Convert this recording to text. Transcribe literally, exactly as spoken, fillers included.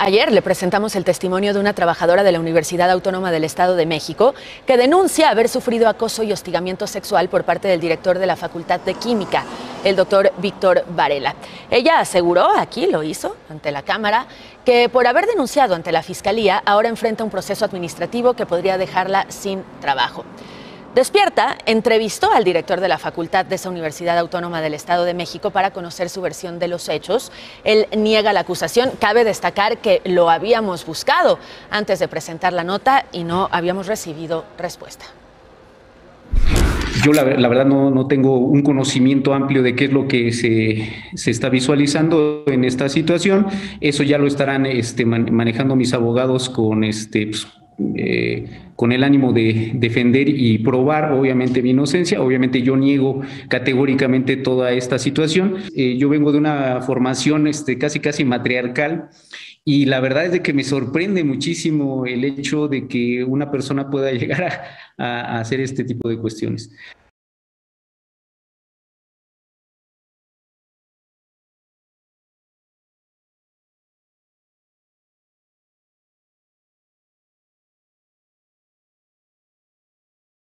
Ayer le presentamos el testimonio de una trabajadora de la Universidad Autónoma del Estado de México que denuncia haber sufrido acoso y hostigamiento sexual por parte del director de la Facultad de Química, el doctor Víctor Varela. Ella aseguró, aquí lo hizo, ante la Cámara, que por haber denunciado ante la Fiscalía ahora enfrenta un proceso administrativo que podría dejarla sin trabajo. Despierta entrevistó al director de la facultad de esa Universidad Autónoma del Estado de México para conocer su versión de los hechos. Él niega la acusación. Cabe destacar que lo habíamos buscado antes de presentar la nota y no habíamos recibido respuesta. Yo la, la verdad no, no tengo un conocimiento amplio de qué es lo que se, se está visualizando en esta situación. Eso ya lo estarán este, man, manejando mis abogados con este... Pues, Eh, con el ánimo de defender y probar obviamente mi inocencia. Obviamente yo niego categóricamente toda esta situación. Eh, yo vengo de una formación este, casi casi matriarcal y la verdad es de que me sorprende muchísimo el hecho de que una persona pueda llegar a, a hacer este tipo de cuestiones.